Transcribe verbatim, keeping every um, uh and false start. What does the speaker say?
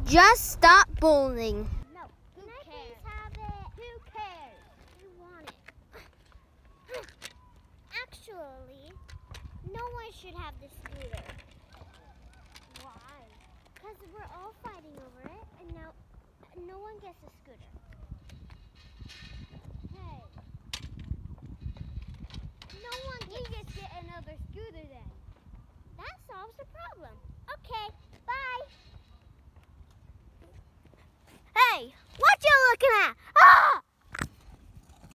Just stop bullying. No. Who Can cares? I please have it? Who cares? I want it. Actually, no one should have the scooter. Why? Because we're all fighting over it, and now no one gets a scooter. Hey. No one gets. We just get another scooter then. That solves the problem. Okay, bye. Hey, what you looking at? Ah!